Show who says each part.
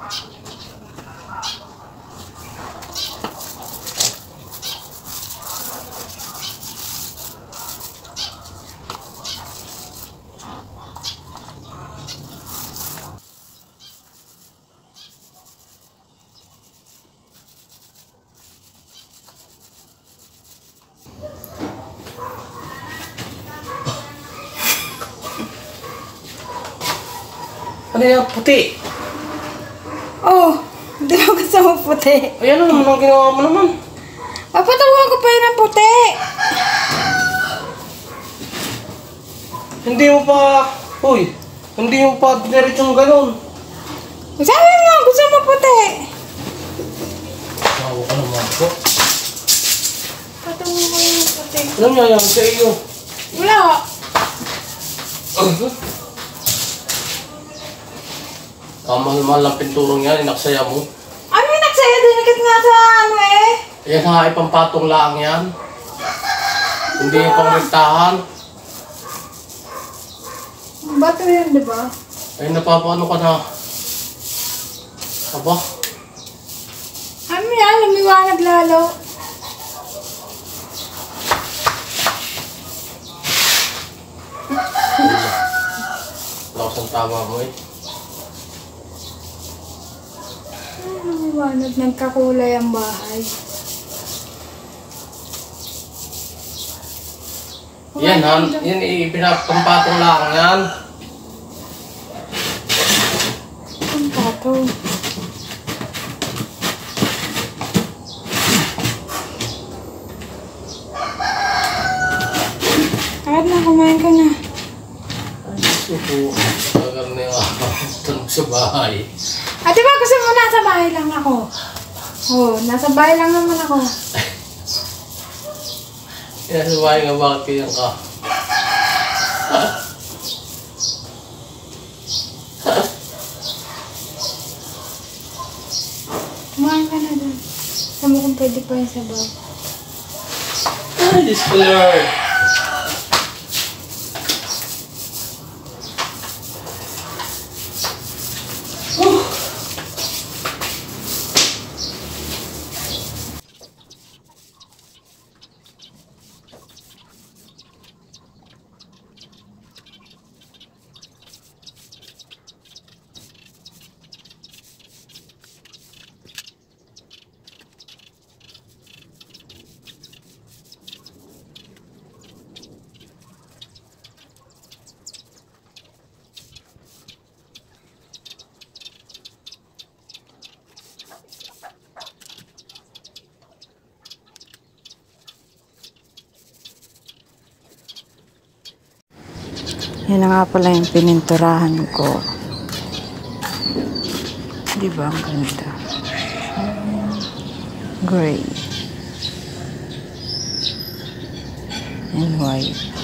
Speaker 1: Ano yung puti?
Speaker 2: Oh, hindi mo gusto mo puti.
Speaker 1: Ay, ano naman ang ginawa mo naman?
Speaker 2: Papatawan ko pa yun ng puti.
Speaker 1: Hindi mo pa... Uy, hindi mo pa diniretsyong ganun.
Speaker 2: Sabi mo, gusto mo puti.
Speaker 1: Tawa ka naman po.
Speaker 2: Patawan ko yung puti.
Speaker 1: Alam niya yan sa iyo.
Speaker 2: Wala.
Speaker 1: Mahal-mahal lang pinturong yan, inaksaya mo.
Speaker 2: Ano yung nagsaya? Dinikit nga sa ano eh.
Speaker 1: Yan nga, ipampatong lang yan. Hindi yung pangrektahan.
Speaker 2: Bato yun, di ba?
Speaker 1: Ay, napapaano ka na. Aba,
Speaker 2: Ano yan? Lumiwanag lalo.
Speaker 1: lakas ang tama mo eh.
Speaker 2: Lumiwanag. Nagkakulay ang bahay.
Speaker 1: Yan, yan ipinapampatong lang yan.
Speaker 2: Ang pato. Kahit na, kumain ka na.
Speaker 1: Ay, suko. Tagal na yung tanong sa bahay.
Speaker 2: At diba gusto mo nasa bahay lang ako? Oo, nasa bahay lang naman ako.
Speaker 1: Yan sa bahay nga, bakit kayang ka?
Speaker 2: Kumain ka na dun. Sabi kung pwede pa yung sabaw.
Speaker 1: Ay, Diyos ko Lord.
Speaker 2: Yan na nga pala yung pininturahan ko. Di ba ang ganda? Gray and white.